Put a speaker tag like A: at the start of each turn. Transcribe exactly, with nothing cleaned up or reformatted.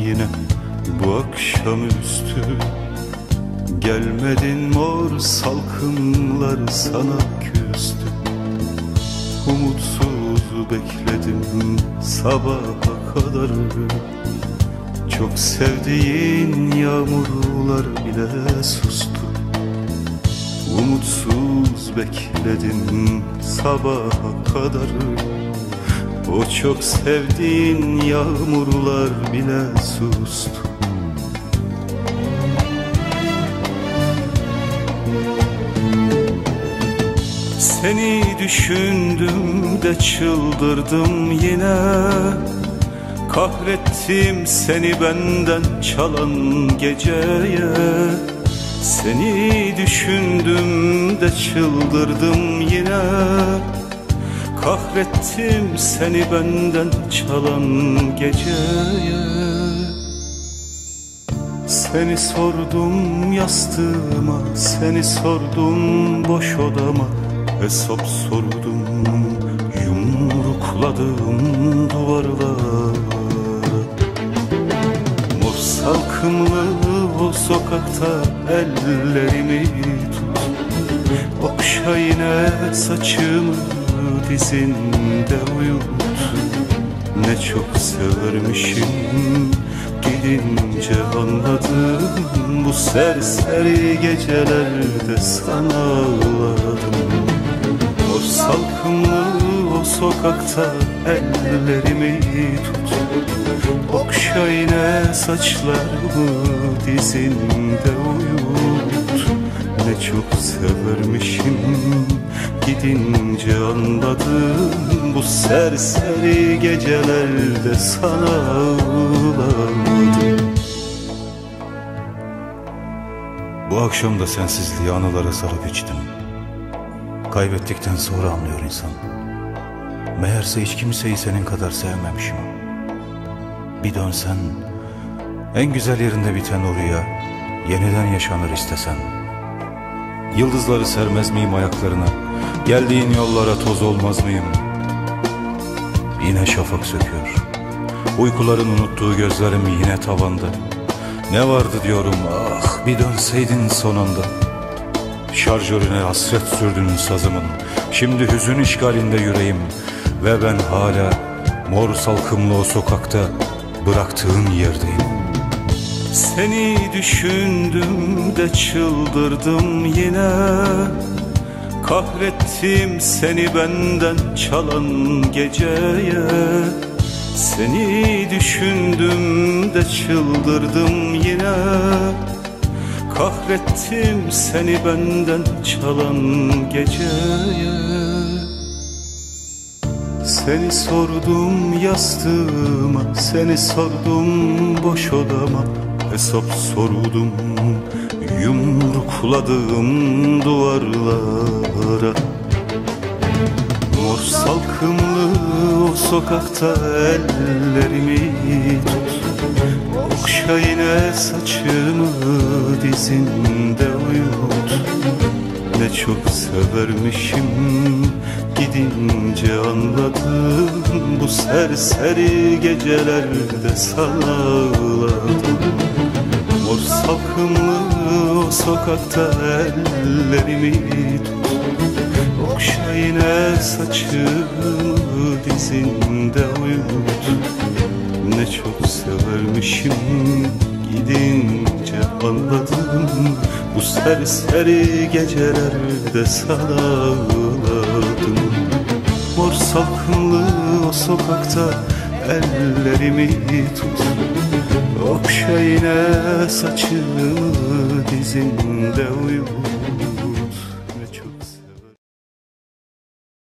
A: yine bu akşamüstü. Gelmedin mor salkımlar sana küstü. Umutsuz bekledim sabaha kadar. Çok sevdiğin yağmurlar bile sustu. Umutsuz bekledim sabaha kadar. O çok sevdiğin yağmurlar bile sustu. Seni düşündüm de çıldırdım yine. Kahrettim seni benden çalan geceye. Seni düşündüm de çıldırdım yine. Kahrettim seni benden çalan geceye. Seni sordum yastığıma, seni sordum boş odama. Hesap sordum, yumrukladım duvarlara. Mor salkımlı o sokakta ellerimi tut. Okşa yine saçımı, dizinde uyut. Ne çok severmişim, gidince anladım. Bu serseri gecelerde sana ağladım. O salkımlı o sokakta ellerimi tut. Okşa yine saçlarımı, dizinde uyut. Ne çok severmişim, gidince anladım. Bu serseri gecelerde sana ağlamadım.
B: Bu akşam da sensizliği anılara sarıp içtim. Kaybettikten sonra anlıyor insan. Meğerse hiç kimseyi senin kadar sevmemişim. Bir dönsen, en güzel yerinde biten o rüya yeniden yaşanır istesen. Yıldızları sermez miyim ayaklarına? Geldiğin yollara toz olmaz mıyım? Yine şafak söküyor. Uykuların unuttuğu gözlerim yine tavanda. Ne vardı diyorum, ah bir dönseydin son anda. Şarjörüne hasret sürdün sazımın. Şimdi hüzün işgalinde yüreğim. Ve ben hala mor salkımlı o sokakta bıraktığın yerdeyim.
A: Seni düşündüm de çıldırdım yine. Kahrettim seni benden çalan geceye. Seni düşündüm de çıldırdım yine. Kahrettim seni benden çalan geceye. Seni sordum yastığıma, seni sordum boş odama. Hesap sordum, yumrukladım duvarlara. Mor salkımlı o sokakta ellerimi tut. Okşa yine saçımı, dizinde uyut. Ne çok severmişim, gidince anladım. Bu serseri gecelerde sana ağladım. Mor salkımlı o sokakta ellerimi tut. Okşa yine saçımı, dizinde uyut. Ne çok severmişim, gidince anladım. Bu serseri gecelerde sana ağladım. Mor salkımlı o sokakta ellerimi tut. Okşa yine saçımı, dizinde uyut.